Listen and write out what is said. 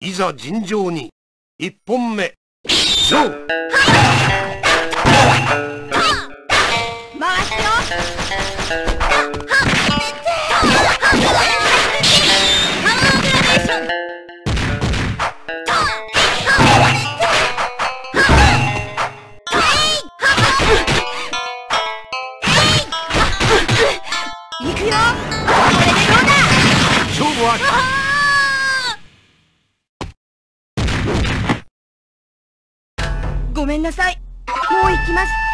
いざ尋常に1本目勝負。 回すよ。行くよ。これでどうだ。 勝負はごめんなさい。もう行きます。